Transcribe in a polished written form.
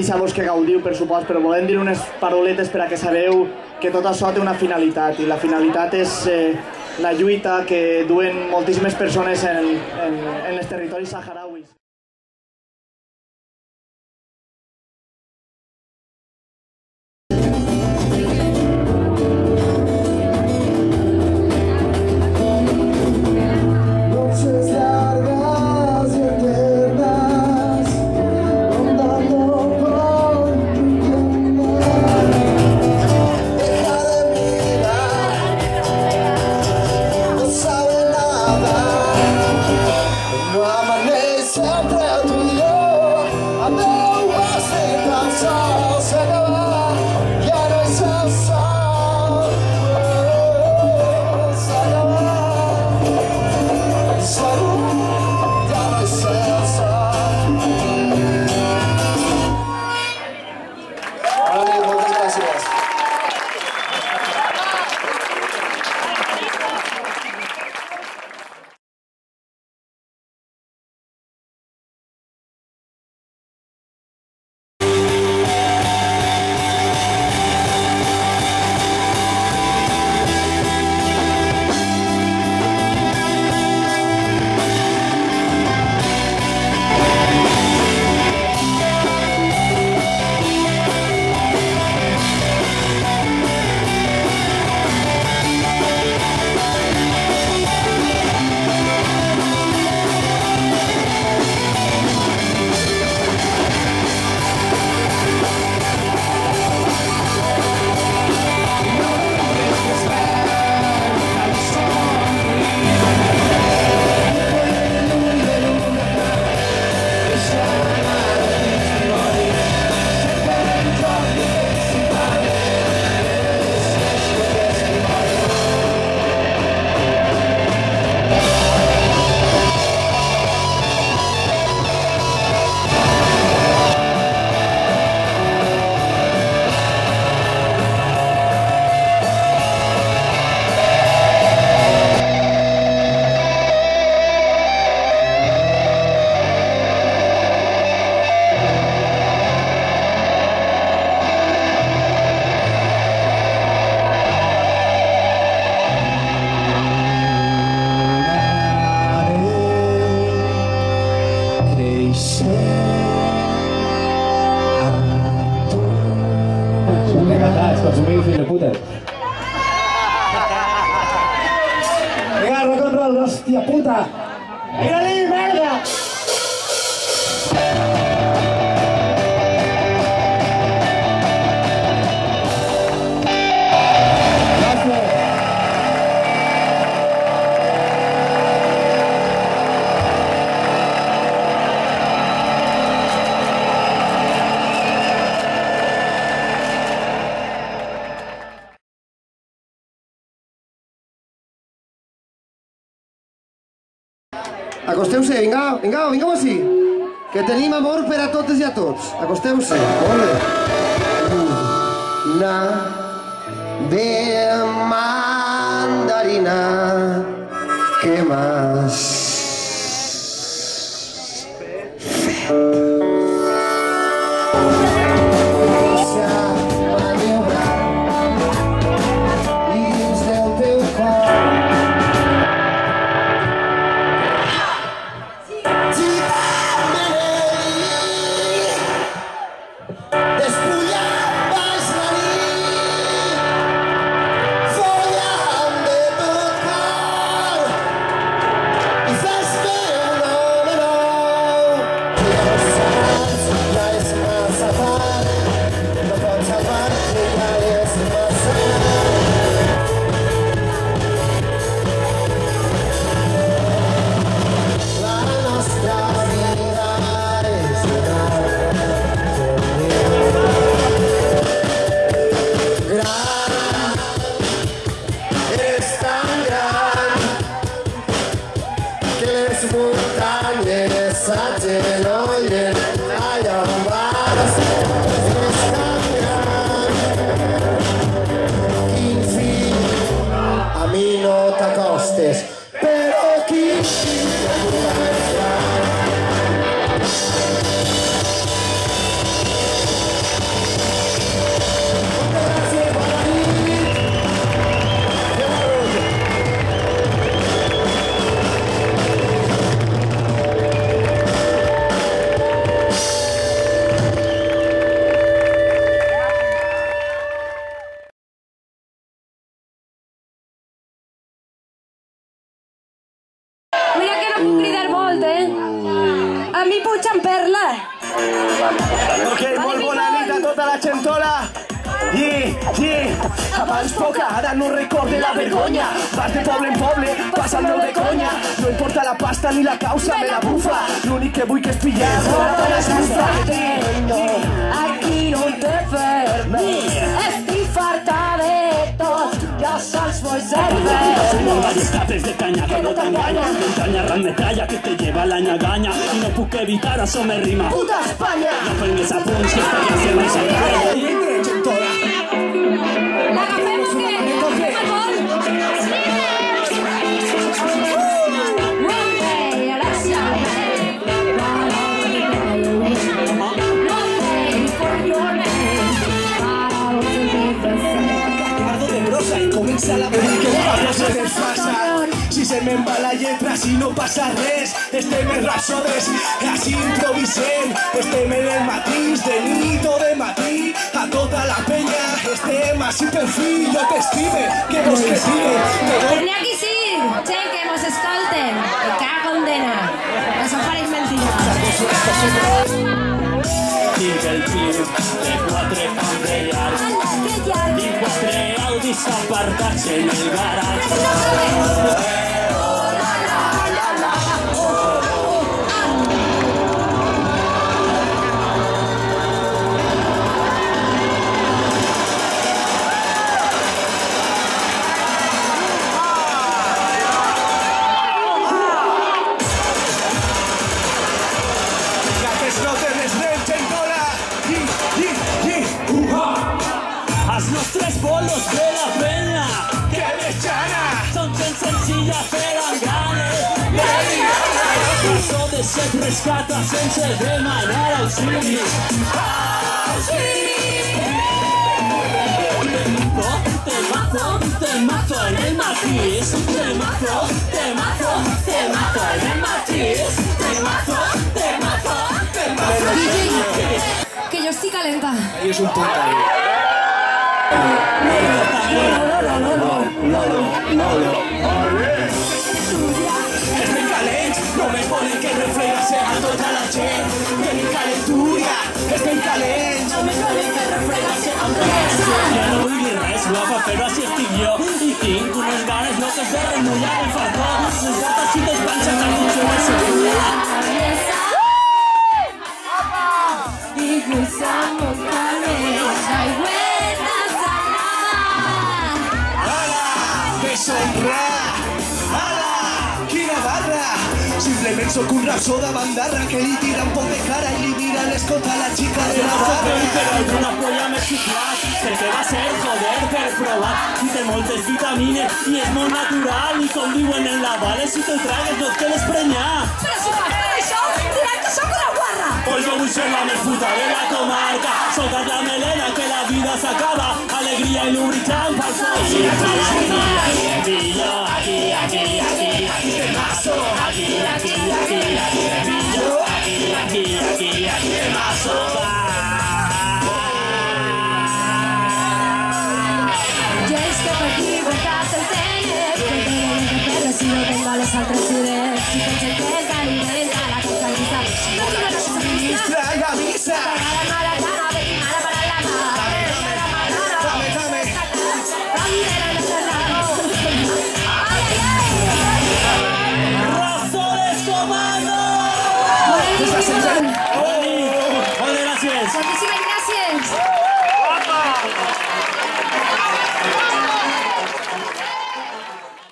deixar-vos que gaudiu, per supost, però volem dir unes paroletes per a que sabeu que tot això té una finalitat, i la finalitat és la lluita que duen moltíssimes persones en els territoris saharauis. Vinga, rock and roll, hòstia puta! Vinga-li, merda! Acosteu-se, vinga, vinga, vinga-ho així. Que tenim amor per a totes i a tots. Acosteu-se. Ole. Una de mandarina que m'has fet. mi puig amb perla. Ok, molt bona nit a tota la gentola. Abans poca, ara no recorde la vergonya. Vas de poble en poble, passa el meu de conya. No importa la pasta ni la causa, me la bufa. L'únic que vull que és pillar Todo lo que estás haciendo aquí no te fermes. Estic farta de tot, jo sols vull ser No vayas escapes de caña que no te engaña. Me entraña la metralla que te lleva la ñagaña. Y no puc evitar, això me rima. Puta Espanya! No prengues apunts, que esta ja se me s'entrega. L'agafem o què? Al vol? One day at a time. One day for your name. Pardo de brosa i comença la pel que parlo se desfasa. Si se me'n va la lletra, si no passa res, estem en rapsodes, així improvisem, estem en el matís, de nit o de matí, a tota la penya, estem així per fi, jo t'estime, que vos que tire, N'hi ha qui sí, che, que mos escolten. Me cago en dena. Això pareix mentida. Tinc el pim de 4 cambrellars Ala, que llarg. i 4 Audis aparcats en el garatge. gates no te desdem, gentola, Els nostres bolos de la penya que deixana, són gent senzilla però amb ganes. Això de ser rescata sense demanar auxili. Temazo en el matís. Temazo en el matís. Temazo. Que jo estic calenta. i és un punt ahí. Estem calents, només volen que refredase a tota la gent. Tenim calentura, estem calents, només volen que refredase a tota la gent. Ja no vull dir res, guapa, però així estic jo. I tinc unes ganes loques de remullar el fartó. No importa si t'espanxes al dutxo o al celular. Y cruzamos calles, hay buenas aladas. Deshonra, ala, quina barra. Simplement sóc un rapsoda bandarra que li tira un poc de cara i li mira l'escot a la xica de la barra. Però alguna polla m'he xiflat, perquè va ser joder per provar. Si té moltes vitamines i és molt natural, i com diuen en la Vale, si te'l tragues no et quedes prenyat. Però si per fer això, diran que sóc una guarra. Pues jo vull ser la més puta de la comarca. Soltar la melena que la vida s'acaba. Alegria i lubricant pel sol. Aquí temazo. Aquí temazo. Jo és que per llibertat el tens, que tenen que perdre si no tengo les altres idees. Si pensen que és alimenta la cosa que està, no tinc una subministra. Traga misa. Mala, mala,